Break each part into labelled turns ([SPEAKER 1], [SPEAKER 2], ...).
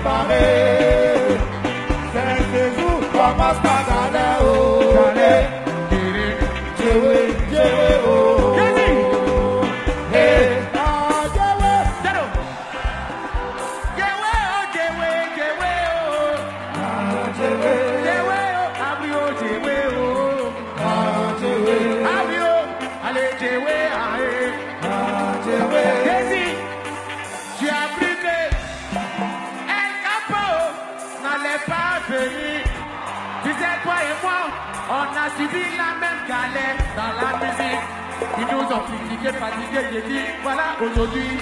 [SPEAKER 1] préparer. C'est jour commence par d'aller au chalet. Jéwe, Jéwe, oh. Hey, ah, Jéwe.
[SPEAKER 2] Jéwe, oh, Jéwe, Jéwe, oh.
[SPEAKER 1] Ah, Jéwe.
[SPEAKER 2] Jéwe, oh, abrio, Jéwe, oh.
[SPEAKER 1] Ah, Jéwe.
[SPEAKER 2] Abrio, allez, Jéwe, allez.
[SPEAKER 1] Ah, Jéwe.
[SPEAKER 2] Jésus, tu as brûlé. El Capo n'allait pas venir. Tu sais, toi et moi, on a subi la même galère dans la musique. Ils nous ont critiqué, fatigués, j'ai dit, voilà aujourd'hui.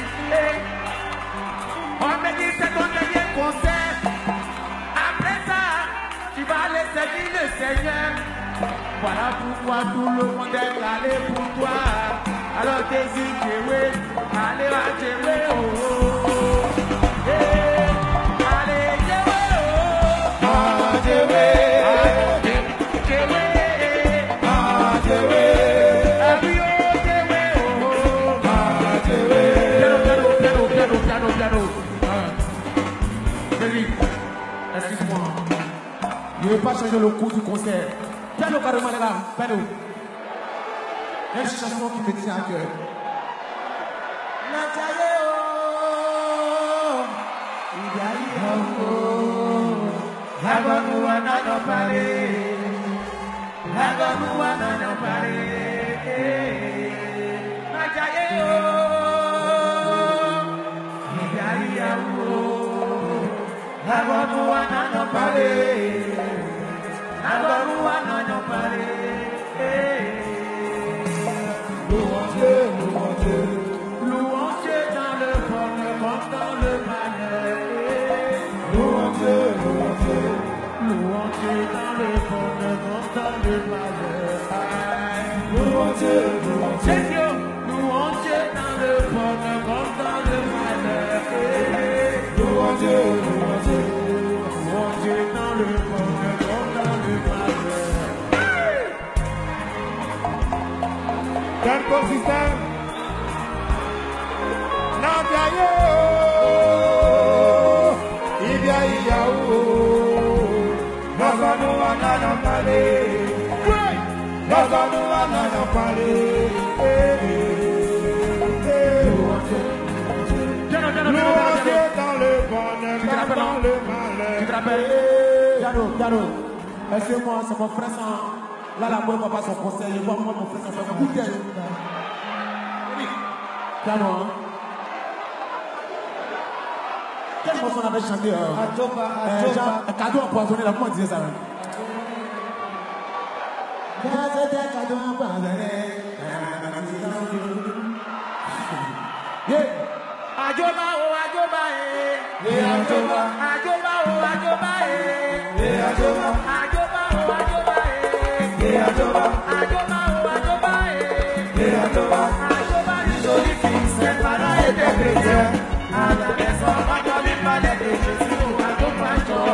[SPEAKER 2] On me dit c'est ton dernier concert. Après ça, tu vas aller servir le Seigneur. Voilà pourquoi tout le monde est allé pour toi. Alors désir, Jéwe, allez va Jéwe, oh. Allez, Jéwe, oh.
[SPEAKER 1] Ah, Jéwe.
[SPEAKER 2] Jéwe,
[SPEAKER 1] Ah, Jéwe.
[SPEAKER 2] abrio, Jéwe, oh.
[SPEAKER 1] Ah, Jéwe.
[SPEAKER 2] Piano. Jésus, excuse-moi. Je ne vais pas changer le cours du concert. Piano carrément, les gars. Piano. Il y a une chanson qui me tient à cœur. Louange dans le bonheur comme dans le malheur. Louange dans le bonheur comme dans le malheur. Seigneur, louange dans le bonheur comme dans le malheur. Louange dans le bonheur comme dans le malheur.
[SPEAKER 1] Quel consistant? Nandiaye, Ibiaïa, Nazano anana pale, Nazano anana pale. Louange dans le bonheur, dans le malheur.
[SPEAKER 2] Tu te rappelles? Piano. Laissez-moi, c'est mon frère sans. Là, la boîte va pas son conseil. Je vois moi, mon frère sans faire goûter. Piano, hein? Quelle chanson on avait chanté?
[SPEAKER 1] Ajoba.
[SPEAKER 2] Un cadeau empoisonné, là, comment on disait ça? C'était un cadeau empoisonné. Ajoba, oh, Ajoba, eh.
[SPEAKER 1] Ajoba.
[SPEAKER 2] Ajoba, oh, Ajoba, eh.
[SPEAKER 1] Ajoba.
[SPEAKER 2] Ajoba, oh, Ajoba, eh.
[SPEAKER 1] Ajoba.
[SPEAKER 2] Ajoba, oh, Ajoba, eh.
[SPEAKER 1] Ajoba.
[SPEAKER 2] Ajoba, une jolie fille, ses parents étaient chrétiens. À la maison, quand on lui parlait de Jésus, Ajoba,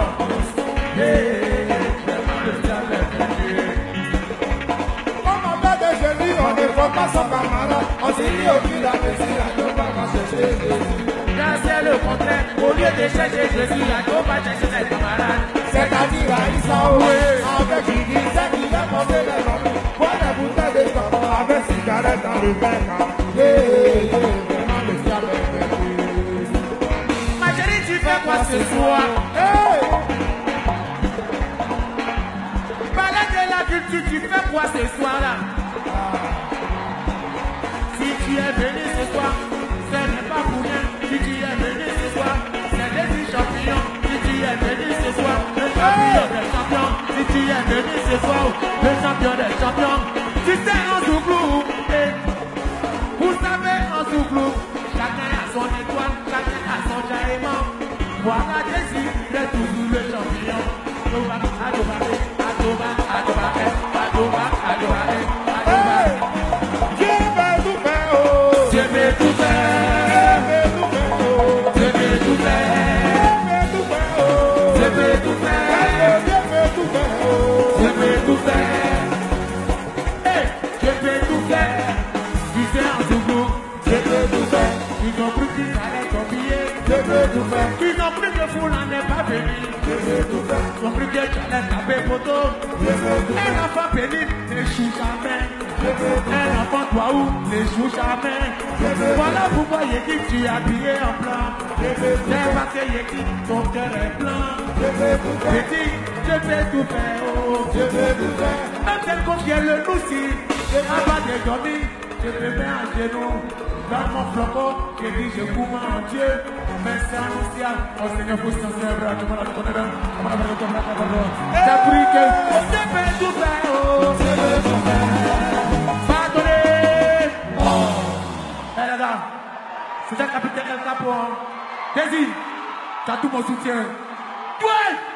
[SPEAKER 1] Comme on parle de Jésus, on ne voit pas son camarade. On s'est dit au fil à Messie, Ajoba va chercher Jésus.
[SPEAKER 2] Là, c'est le contraire. Au lieu de chercher Jésus, Ajoba chercher ses camarades.
[SPEAKER 1] C'est-à-dire à Israël, avec Jésus, c'est qu'il a porté les hommes. Pour les bouteilles de sang, avec cigarette dans le bec. Vraiment le diable est vaincu.
[SPEAKER 2] Ma chérie, tu fais quoi ce soir? Parlez de la culture, tu fais quoi ce soir-là? Si tu es venu ce soir, ce n'est pas pour rien. Si tu es venu ce soir, c'est des champions. Si tu es venu ce soir, le champion des champions. Si tu es venu ce soir, le champion des champions. Tu sais en Zouglou, vous savez en Zouglou, chacun a son étoile, chacun a son jaillement. Voilà Jésus, il est toujours le champion. Ajoba, Ajoba, Ajoba, Ajoba, Ajoba, Ajoba, Ajoba.
[SPEAKER 1] Dieu veut tout faire, oh.
[SPEAKER 2] Dieu veut tout faire.
[SPEAKER 1] Dieu veut tout faire.
[SPEAKER 2] Dieu veut tout faire.
[SPEAKER 1] Dieu veut tout faire.
[SPEAKER 2] Dieu veut tout faire. Dieu veut tout faire. Tu sais en Zouglou,
[SPEAKER 1] Dieu veut tout faire.
[SPEAKER 2] ils ont cru qu'ils allaient t'oublier.
[SPEAKER 1] Dieu veux tout faire.
[SPEAKER 2] Ils ont pris que Foula n'est pas venu.
[SPEAKER 1] Je veux tout faire.
[SPEAKER 2] Ils ont pris que Tchalais tapé photo.
[SPEAKER 1] Je veux tout
[SPEAKER 2] Un
[SPEAKER 1] faire.
[SPEAKER 2] enfant pénible n'échoue jamais.
[SPEAKER 1] Je veux tout
[SPEAKER 2] Un enfant Touaou n'échoue jamais. Voilà pourquoi Yeki tu es habillé en blanc. C'est parce que Yeki ton cœur est blanc.
[SPEAKER 1] Je veux tout faire.
[SPEAKER 2] Yeki, je vais tout faire. Oh.
[SPEAKER 1] Je veux tout faire.
[SPEAKER 2] Même tel qu'on vient le noussi. Je n'ai pas de dormir. Je me mets à genoux. Dans mon flocon, je dis je couvre en Dieu. Merci à oh Seigneur, pour ce Seigneur, tu m'as donné. J'ai pris que je vais tout faire. Oh.
[SPEAKER 1] Je veux tout faire.
[SPEAKER 2] Pardonnez. Eh les gars, c'est un capitaine El Capo. Désir, tu as tout mon soutien. Toi!